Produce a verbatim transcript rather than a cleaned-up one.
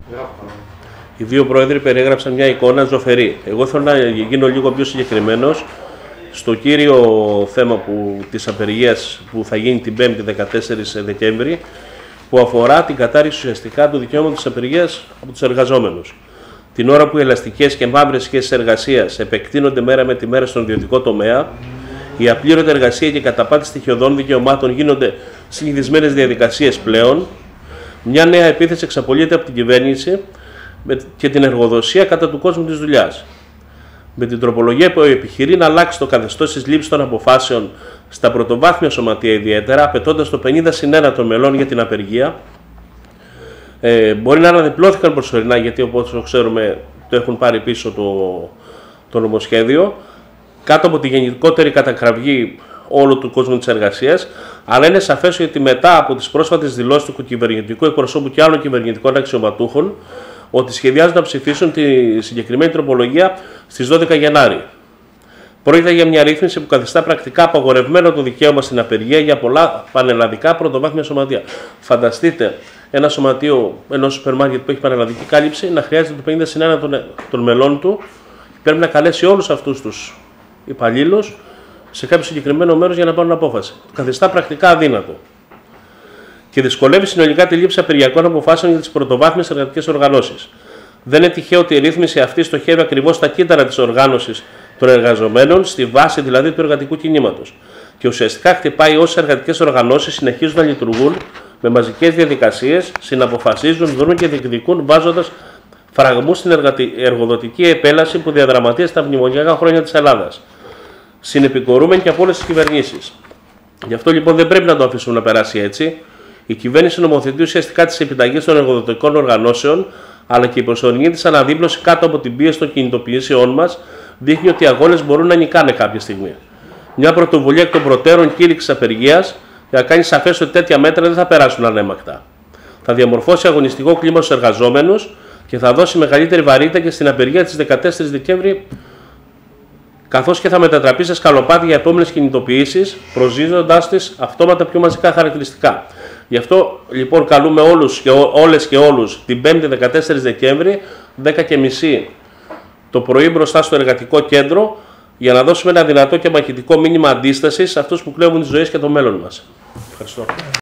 Οι δύο πρόεδροι περιέγραψαν μια εικόνα ζωφερή. Εγώ θέλω να γίνω λίγο πιο συγκεκριμένος στο κύριο θέμα που, της απεργίας που θα γίνει την πέμπτη δεκατέσσερις Δεκέμβρη, που αφορά την κατάρριξη ουσιαστικά του δικαιώματος της απεργίας από τους εργαζόμενους. Την ώρα που οι ελαστικές και μαύρες σχέσεις εργασίας επεκτείνονται μέρα με τη μέρα στον ιδιωτικό τομέα, η απλήρωτη εργασία και η καταπάτηση στοιχειωδών δικαιωμάτων γίνονται συνηθισμένες διαδικασίες πλέον, μια νέα επίθεση εξαπολύεται από την κυβέρνηση και την εργοδοσία κατά του κόσμου της δουλειάς. Με την τροπολογία που επιχειρεί να αλλάξει το καθεστώς της λήψης των αποφάσεων στα πρωτοβάθμια σωματεία ιδιαίτερα, απαιτώντας το πενήντα συν ένα των μελών για την απεργία, ε, μπορεί να αναδιπλώθηκαν προσωρινά, γιατί όπως ξέρουμε το έχουν πάρει πίσω το, το νομοσχέδιο, κάτω από τη γενικότερη κατακραυγή όλου του κόσμου της εργασίας, αλλά είναι σαφές ότι μετά από τις πρόσφατες δηλώσεις του κυβερνητικού εκπροσώπου και άλλων κυβερνητικών αξιωματούχων, ότι σχεδιάζουν να ψηφίσουν τη συγκεκριμένη τροπολογία στις δώδεκα Γενάρη. Πρόκειται για μια ρύθμιση που καθιστά πρακτικά απαγορευμένο το δικαίωμα στην απεργία για πολλά πανελλαδικά πρωτοβάθμια σωματεία. Φανταστείτε ένα σωματείο ενός σούπερ μάρκετ που έχει πανελλαδική κάλυψη να χρειάζεται το πενήντα συν ένα των, των μελών του, πρέπει να καλέσει όλους αυτούς τους υπαλλήλους σε κάποιο συγκεκριμένο μέρος για να πάρουν απόφαση. Το καθιστά πρακτικά αδύνατο. Και δυσκολεύει συνολικά τη λήψη απεργιακών αποφάσεων για τις πρωτοβάθμιες εργατικές οργανώσεις. Δεν είναι τυχαίο ότι η ρύθμιση αυτή στοχεύει ακριβώς στα κύτταρα της οργάνωσης των εργαζομένων, στη βάση δηλαδή του εργατικού κινήματος. Και ουσιαστικά χτυπάει όσες εργατικές οργανώσεις συνεχίζουν να λειτουργούν με μαζικές διαδικασίες, συναποφασίζουν, δρούν και διεκδικούν, βάζοντας φραγμούς στην εργοδοτική επέλαση που διαδραματίζεται στα μνημονιακά χρόνια της Ελλάδας. Συνεπικορούμενοι και από όλες τις κυβερνήσεις. Γι' αυτό λοιπόν δεν πρέπει να το αφήσουμε να περάσει έτσι. Η κυβέρνηση νομοθετεί ουσιαστικά τις επιταγές των εργοδοτικών οργανώσεων, αλλά και η προσωρινή της αναδίπλωση κάτω από την πίεση των κινητοποιήσεων μας δείχνει ότι οι αγώνες μπορούν να νικάνε κάποια στιγμή. Μια πρωτοβουλία εκ των προτέρων κήρυξης απεργίας για να κάνει σαφές ότι τέτοια μέτρα δεν θα περάσουν ανέμακτα. Θα διαμορφώσει αγωνιστικό κλίμα στους εργαζόμενους και θα δώσει μεγαλύτερη βαρύτητα και στην απεργία της δεκατέσσερις Δεκέμβρη, καθώς και θα μετατραπεί σε σκαλοπάτι για επόμενες κινητοποιήσεις, προσδίδοντάς τις αυτόματα πιο μαζικά χαρακτηριστικά. Γι' αυτό λοιπόν καλούμε όλους και ό, όλες και όλους την πέμπτη δεκατέσσερις Δεκέμβρη, δέκα και μισή το πρωί μπροστά στο εργατικό κέντρο, για να δώσουμε ένα δυνατό και μαχητικό μήνυμα αντίστασης σε αυτούς που κλέβουν τις ζωές και το μέλλον μας. Ευχαριστώ.